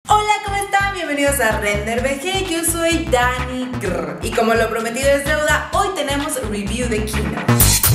Hola, ¿cómo están? Bienvenidos a Render VG, yo soy Dani Grr. Y como lo prometido es deuda, hoy tenemos review de Keynote.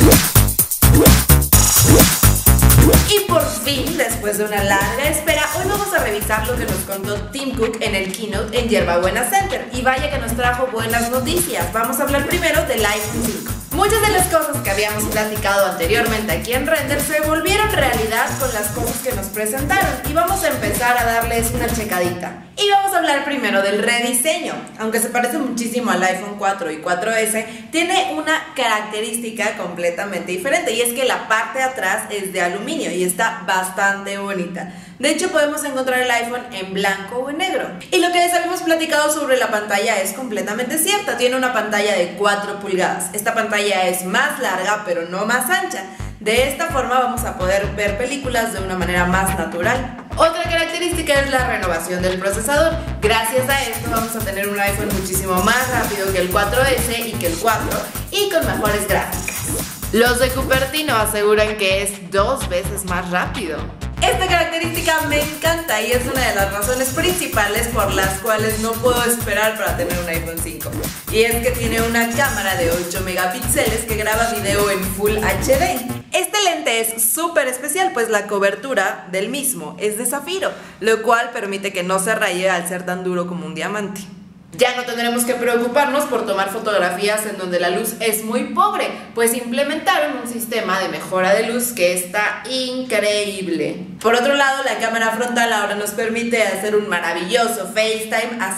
Y por fin, después de una larga espera, hoy vamos a revisar lo que nos contó Tim Cook en el Keynote en Yerbabuena Center. Y vaya que nos trajo buenas noticias. Vamos a hablar primero del iPhone 5. Muchas de las cosas que habíamos platicado anteriormente aquí en Render se volvieron realidad con las cosas que nos presentaron y vamos a empezar a darles una checadita. Y vamos a hablar primero del rediseño. Aunque se parece muchísimo al iPhone 4 y 4S, tiene una característica completamente diferente y es que la parte de atrás es de aluminio y está bastante bonita. De hecho, podemos encontrar el iPhone en blanco o en negro. Y lo que les habíamos platicado sobre la pantalla es completamente cierta. Tiene una pantalla de 4 pulgadas. Esta pantalla es más larga, pero no más ancha. De esta forma vamos a poder ver películas de una manera más natural. Otra característica es la renovación del procesador. Gracias a esto vamos a tener un iPhone muchísimo más rápido que el 4S y que el 4 y con mejores gráficas. Los de Cupertino aseguran que es 2 veces más rápido. Esta característica me encanta y es una de las razones principales por las cuales no puedo esperar para tener un iPhone 5. Y es que tiene una cámara de 8 megapíxeles que graba video en Full HD. Este lente es súper especial pues la cobertura del mismo es de zafiro, lo cual permite que no se raye al ser tan duro como un diamante. Ya no tendremos que preocuparnos por tomar fotografías en donde la luz es muy pobre, pues implementaron un sistema de mejora de luz que está increíble. Por otro lado, la cámara frontal ahora nos permite hacer un maravilloso FaceTime a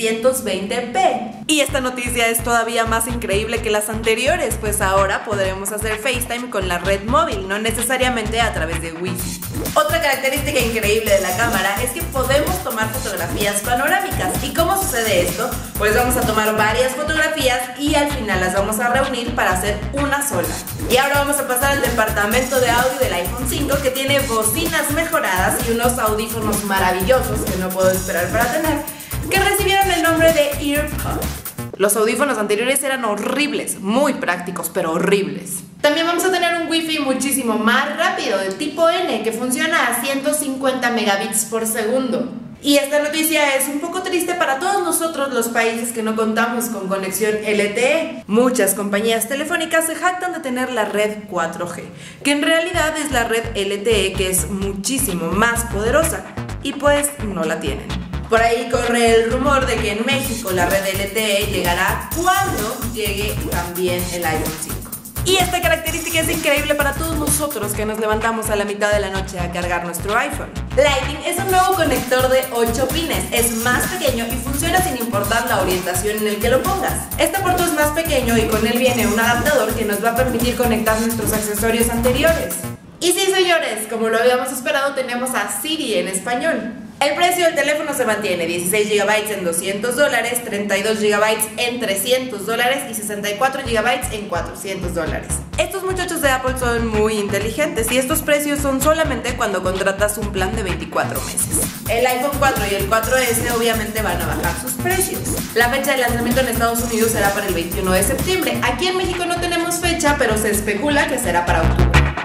720p. Y esta noticia es todavía más increíble que las anteriores, pues ahora podremos hacer FaceTime con la red móvil, no necesariamente a través de Wi-Fi. Otra característica increíble de la cámara es que podemos tomar fotografías panorámicas. ¿Y cómo sucede esto? Pues vamos a tomar varias fotografías y al final las vamos a reunir para hacer una sola. Y ahora vamos a pasar al departamento de audio del iPhone 5 que tiene bocinas mejoradas y unos audífonos maravillosos que no puedo esperar para tener, que recibieron el nombre de EarPod. Los audífonos anteriores eran horribles, muy prácticos, pero horribles. También vamos a tener un Wi-Fi muchísimo más rápido, de tipo N, que funciona a 150 megabits por segundo. Y esta noticia es un poco triste para todos nosotros los países que no contamos con conexión LTE. Muchas compañías telefónicas se jactan de tener la red 4G, que en realidad es la red LTE que es muchísimo más poderosa, y pues no la tienen. Por ahí corre el rumor de que en México la red LTE llegará cuando llegue también el iPhone 5. Y esta característica es increíble para todos nosotros que nos levantamos a la mitad de la noche a cargar nuestro iPhone. Lightning es un nuevo conector de 8 pines, es más pequeño y funciona sin importar la orientación en el que lo pongas. Este puerto es más pequeño y con él viene un adaptador que nos va a permitir conectar nuestros accesorios anteriores. Y sí, señores, como lo habíamos esperado, tenemos a Siri en español. El precio del teléfono se mantiene: 16 GB en $200, 32 GB en $300 y 64 GB en $400. Estos muchachos de Apple son muy inteligentes y estos precios son solamente cuando contratas un plan de 24 meses. El iPhone 4 y el 4S obviamente van a bajar sus precios. La fecha de lanzamiento en Estados Unidos será para el 21 de septiembre. Aquí en México no tenemos fecha, pero se especula que será para octubre.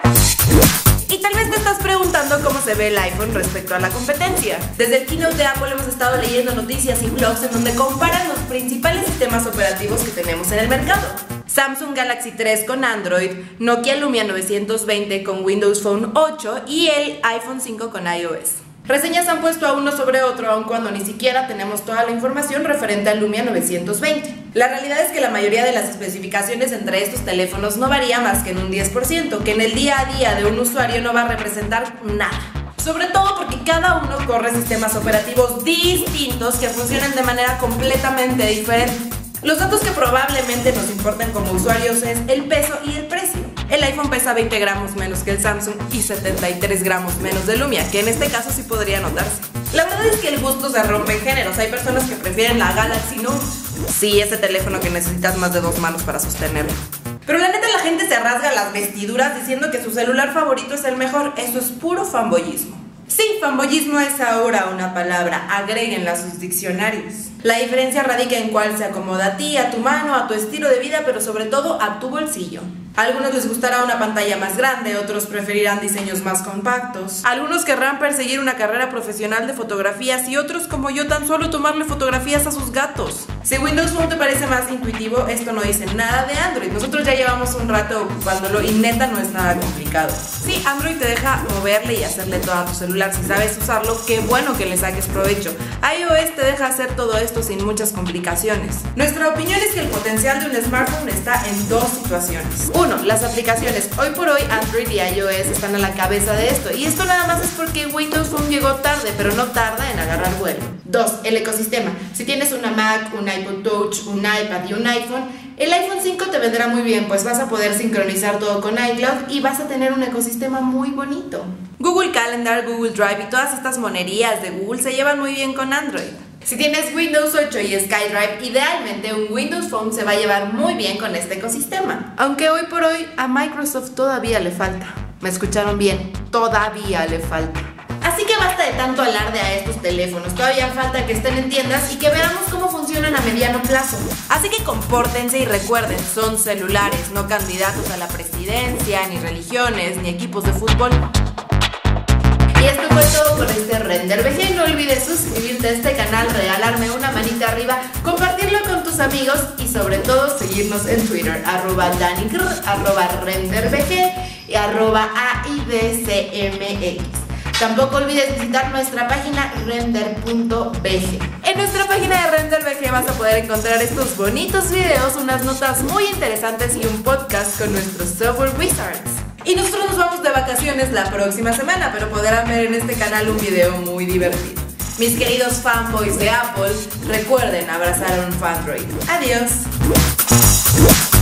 Y tal vez te estás preguntando cómo se ve el iPhone respecto a la competencia. Desde el Keynote de Apple hemos estado leyendo noticias y blogs en donde comparan los principales sistemas operativos que tenemos en el mercado. Samsung Galaxy 3 con Android, Nokia Lumia 920 con Windows Phone 8 y el iPhone 5 con iOS. Reseñas han puesto a uno sobre otro, aun cuando ni siquiera tenemos toda la información referente al Lumia 920. La realidad es que la mayoría de las especificaciones entre estos teléfonos no varía más que en un 10%, que en el día a día de un usuario no va a representar nada. Sobre todo porque cada uno corre sistemas operativos distintos que funcionan de manera completamente diferente. Los datos que probablemente nos importan como usuarios es el peso y el precio. El iPhone pesa 20 gramos menos que el Samsung y 73 gramos menos de Lumia, que en este caso sí podría notarse. La verdad es que el gusto se rompe en géneros. Hay personas que prefieren la Galaxy Note. Sí, ese teléfono que necesitas más de 2 manos para sostenerlo. Pero la neta, la gente se rasga las vestiduras diciendo que su celular favorito es el mejor. Eso es puro fanboyismo. Sí, fanboyismo es ahora una palabra, agréguenla a sus diccionarios. La diferencia radica en cuál se acomoda a ti, a tu mano, a tu estilo de vida, pero sobre todo a tu bolsillo. A algunos les gustará una pantalla más grande, otros preferirán diseños más compactos. Algunos querrán perseguir una carrera profesional de fotografías y otros, como yo, tan solo tomarle fotografías a sus gatos. Si Windows Phone te parece más intuitivo, esto no dice nada de Android. Nosotros ya llevamos un rato ocupándolo y neta no es nada complicado. Sí, Android te deja moverle y hacerle todo a tu celular. Si sabes usarlo, qué bueno que le saques provecho. iOS te deja hacer todo esto sin muchas complicaciones. Nuestra opinión es que el potencial de un smartphone está en dos situaciones. 1. Las aplicaciones. Hoy por hoy Android y iOS están a la cabeza de esto, y esto nada más es porque Windows Phone llegó tarde, pero no tarda en agarrar vuelo. 2. El ecosistema. Si tienes una Mac, un iPod Touch, un iPad y un iPhone, el iPhone 5 te vendrá muy bien, pues vas a poder sincronizar todo con iCloud y vas a tener un ecosistema muy bonito. Google Calendar, Google Drive y todas estas monerías de Google se llevan muy bien con Android. Si tienes Windows 8 y SkyDrive, idealmente un Windows Phone se va a llevar muy bien con este ecosistema. Aunque hoy por hoy a Microsoft todavía le falta. ¿Me escucharon bien? Todavía le falta. Así que basta de tanto alarde a estos teléfonos, todavía falta que estén en tiendas y que veamos cómo funcionan a mediano plazo. Así que compórtense y recuerden, son celulares, no candidatos a la presidencia, ni religiones, ni equipos de fútbol. Y esto fue todo por este Render VG. No olvides suscribirte a este canal, regalarme una manita arriba, compartirlo con tus amigos y sobre todo seguirnos en Twitter, @DaniCr, @RenderVG y @AIDCMX. Tampoco olvides visitar nuestra página render.bg. En nuestra página de RenderVG vas a poder encontrar estos bonitos videos, unas notas muy interesantes y un podcast con nuestros software wizards. Y nosotros nos vamos de vacaciones la próxima semana, pero podrán ver en este canal un video muy divertido. Mis queridos fanboys de Apple, recuerden abrazar a un Fandroid. Adiós.